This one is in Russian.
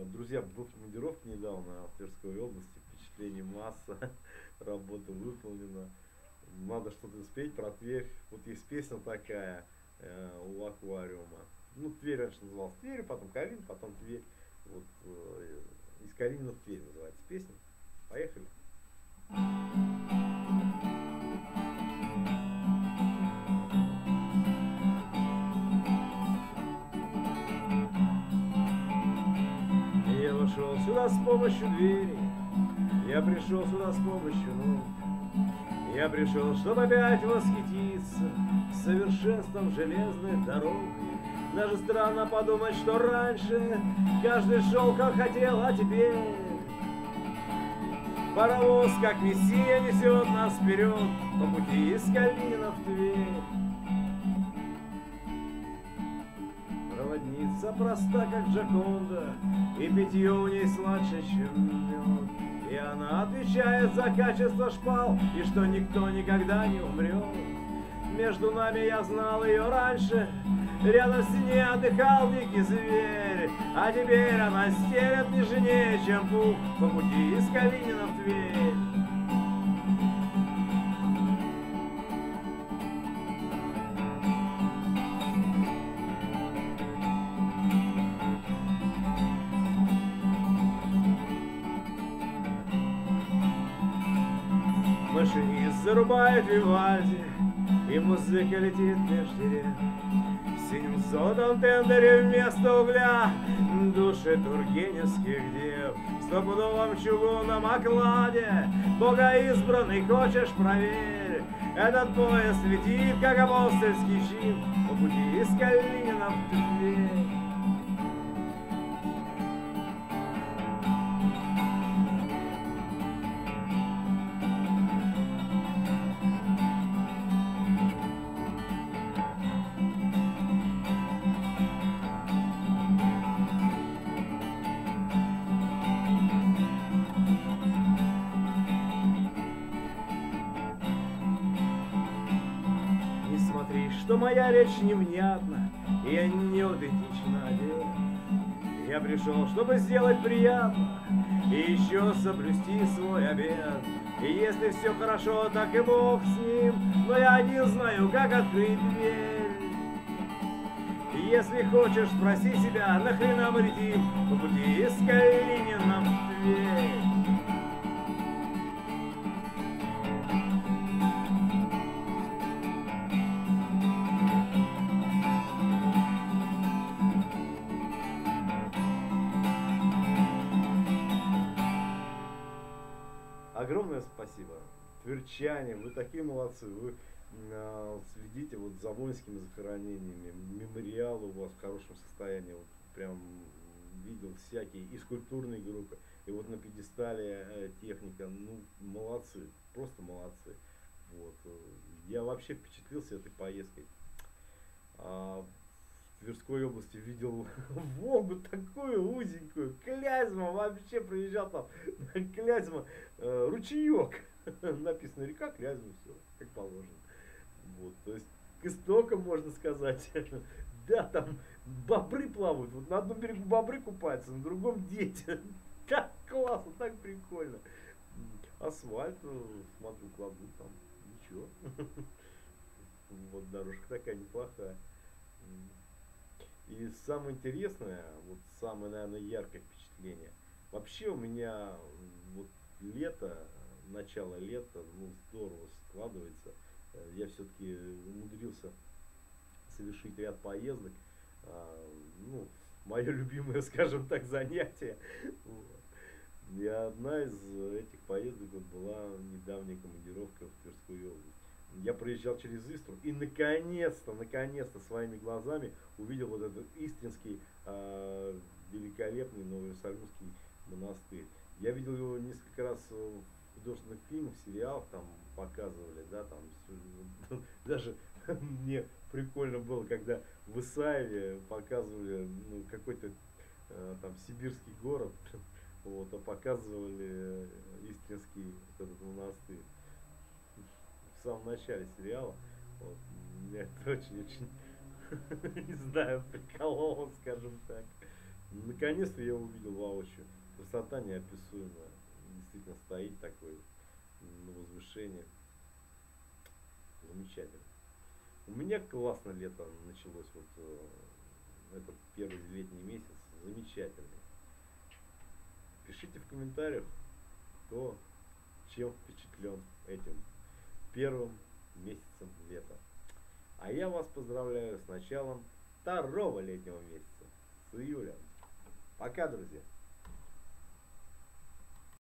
Друзья, был в командировке недавно в Тверской области, впечатлений масса, работа выполнена. Надо что-то спеть про Тверь. Вот есть песня такая у аквариума. Ну, Тверь раньше называлась Тверь, потом Калин, потом Тверь. Вот из Калинина в Тверь называется песня. Поехали. Я вошел сюда с помощью двери, я пришел сюда с помощью ног. Я пришел, чтобы опять восхититься совершенством железных дорог. Даже странно подумать, что раньше каждый шел как хотел, а теперь паровоз, как мессия, несет нас вперед по пути из Калинина в Тверь. Проводница проста, как Джоконда, и питье у ней сладче, чем мед. И она отвечает за качество шпал, и что никто никогда не умрет. Между нами я знал ее раньше, рядом с ней отдыхал дикий зверь. А теперь она стелет нежнее, чем пух, по пути из Калинина в Тверь. Машинист зарубает Вивальди, и музыка летит меж дерев. В синем золотом тендере вместо угля души тургеневских дев. В стопудовом чугунном окладе Бога избранный хочешь проверь. Этот поезд летит, как апостольский чин, по пути из Калинина в Тверь. Что моя речь невнятна, и я не аутентично одет. Я пришел, чтобы сделать приятно и еще соблюсти свой обет. И если все хорошо, так и Бог с ним, но я один знаю, как открыть дверь. И если хочешь, спроси себя, нахрена мы летим по пути из Калинина в Тверь. Огромное спасибо. Тверчане, вы такие молодцы. Вы следите вот за воинскими захоронениями. Мемориал у вас в хорошем состоянии. Вот прям видел всякие и скульптурные группы. И вот на пьедестале техника. Ну, молодцы. Просто молодцы. Вот. Я вообще впечатлился этой поездкой. В Тверской области видел Волгу такую узенькую, Клязьма, вообще проезжал там, Клязьма, ручеек, написано река Клязьма, все, как положено. Вот, то есть к истокам, можно сказать, да, там бобры плавают, вот на одном берегу бобры купаются, на другом дети, так классно, так прикольно. Асфальт, смотрю, кладут там, ничего, вот дорожка такая неплохая. И самое интересное, вот самое, наверное, яркое впечатление. Вообще у меня вот лето, начало лета, ну, здорово складывается. Я все-таки умудрился совершить ряд поездок. Ну, мое любимое, скажем так, занятие. И одна из этих поездок вот была недавняя командировка в Тверскую область. Я проезжал через Истру и наконец-то своими глазами увидел вот этот истринский великолепный Новоиерусалимский монастырь. Я видел его несколько раз в художественных фильмах, сериалах там показывали, да, там даже мне прикольно было, когда в Исаеве показывали ну, какой-то там сибирский город, вот, а показывали истринский вот этот монастырь. В самом начале сериала. Вот, меня это очень-очень, не знаю, прикололо, скажем так. Наконец-то я увидел воочию. Красота неописуемая. Действительно стоит такой на возвышении. Замечательно. У меня классно лето началось. Вот этот первый летний месяц. Замечательный. Пишите в комментариях, кто чем впечатлен этим первым месяцем лета. А я вас поздравляю с началом второго летнего месяца. С июля. Пока, друзья.